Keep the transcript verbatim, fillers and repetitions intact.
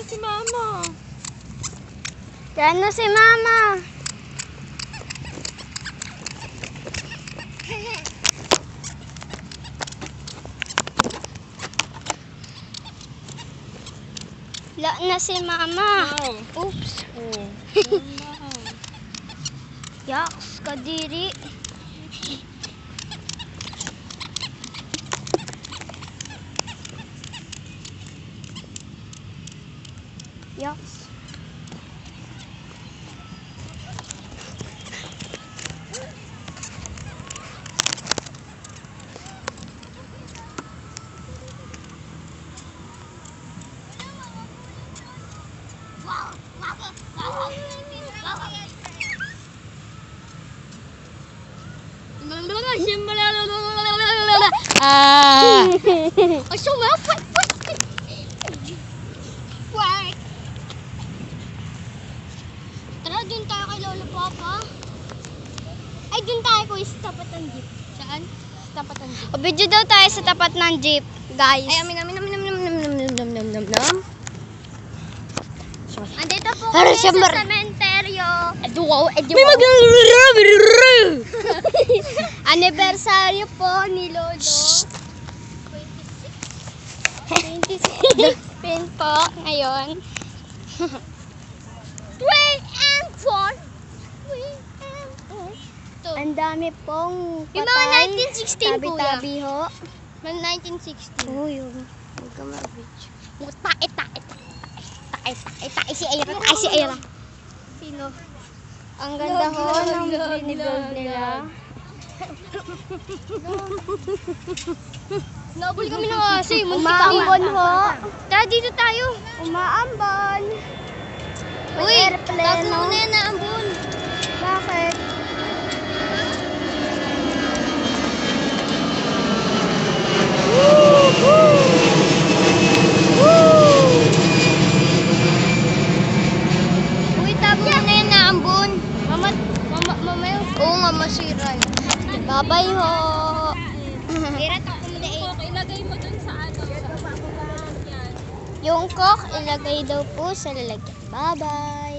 na si Mama. Yan na si Mama. La na si Mama. Wow. Oops. Oh. Yaks, kadiri. Yaks. Ah. Oh, so well. What? Tara, dun tayo kay Lolo Papa. Ay, dun tayo ko sa tapat ng jeep. Saan? Sa tapat ng jeep. O, video daw tayo sa tapat ng jeep, guys. Ay, amin, amin, amin, amin, amin, amin, amin, amin, amin, amin. Andito po Para kami siya sa mar- sementeryo. Eduwaw, May eduwaw. Anibersaryo po ni Lolo. twenty-six pin po ngayon. three and four. three and four. Ang dami pong patay. Yung mga nineteen sixteen, kuya. Tabi-tabi ho. Mga nineteen sixteen. Oo, yun. Huwag ka mag-bitch. Tae, tae, tae, tae, tae, si Aira, tae, si Aira. Sino? Ang ganda ho ng binibuild nila. Nabuli kami ng kasi. Umaambon ho. Tara, dito tayo. Umaambon. May Uy, airplane, bago no? mo na yan naambun. Bakit? Uy, tago mo na yan naambun. Mama, mama, mama yun. Oo nga, masira yun. Babay ho. Ira, tako mo na eh. Ilagay mo dun sa ano. Yung coke, ilagay daw po sa lalagyan. Bye-bye.